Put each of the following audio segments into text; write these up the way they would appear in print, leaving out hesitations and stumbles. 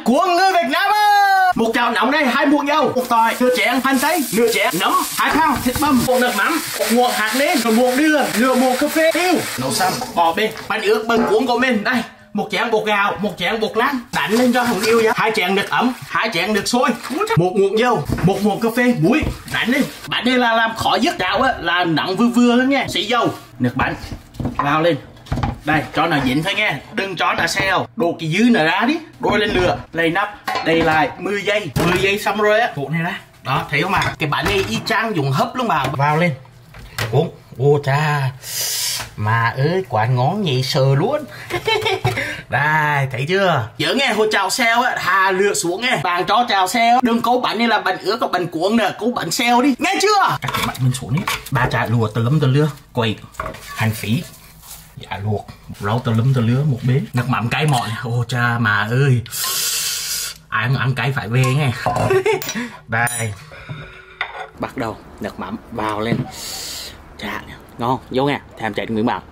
cuốn người Việt Nam ơi. Một chảo nóng đây, 2 muỗng dầu, một tỏi, nửa chén hành tây, nửa chén nấm, 2 thau thịt băm, một nước mắm, một muỗng hạt nêm, một muỗng đường, nửa muỗng cà phê tiêu. Nấu xong bỏ bên bánh ướt bần cuốn của mình đây. Một chén bột gạo, một chén bột năng, đánh lên cho hồng yêu nhá. 2 chén nước ấm, 2 chén nước sôi, một muỗng dầu, một muỗng cà phê muối, đánh lên. Bánh này là làm khó dứt chảo á, là nóng vừa vừa thôi nha. Xí dầu, nước bánh vào lên. Đây, cho nó dính thôi nghe, đừng cho nó xeo. Đổ cái dư nó ra đi, đôi lên lửa, lấy nắp, đây lại 10 giây xong rồi á, cuộn này ra. Đó, thấy không ạ? Cái bánh này y chang dùng hấp luôn mà. Vào lên, cuốn, ô cha, mà ơi, quá ngon nhỉ, sờ luôn. Đây, thấy chưa? Nhớ nghe, hồi chào xeo á, thà lửa xuống nghe. Bạn cho chào xeo, đừng câu bánh này là bánh ướt, còn bánh cuốn nữa, câu bánh xeo đi, nghe chưa? Cắt cái bánh mình xuống đi. Ba chả lùa tơ lấm tơ lưa, quay, hành phí. Dạ luộc, rau tơ lum tơ lứa một bên. Nước mắm cay mọn. Ô cha mà ơi, ai ăn cay phải về nghe. Đây, bắt đầu nước mắm vào lên. Chà, ngon, vô nghe, thèm chạy miếng vào.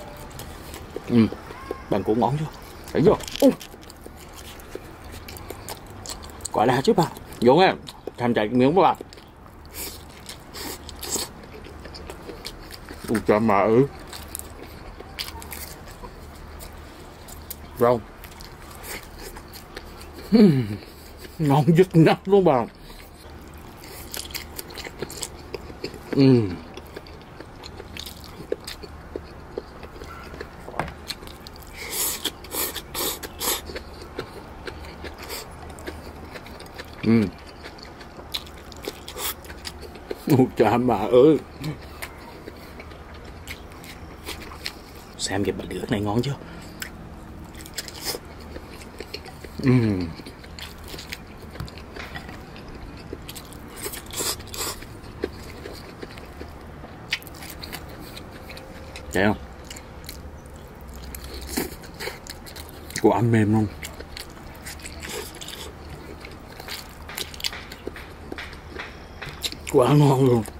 Bạn cũng ngon chưa? Thấy chưa? Quả là chứ bà. Vô nghe, thèm chạy miếng vào. Ôi cha mà ơi. Rau ngon dứt nắp luôn bà. Ôi cha mà ơi. Xem cái bánh ướt này ngon chưa? Thấy không? Quả mềm luôn. Quá ngon luôn.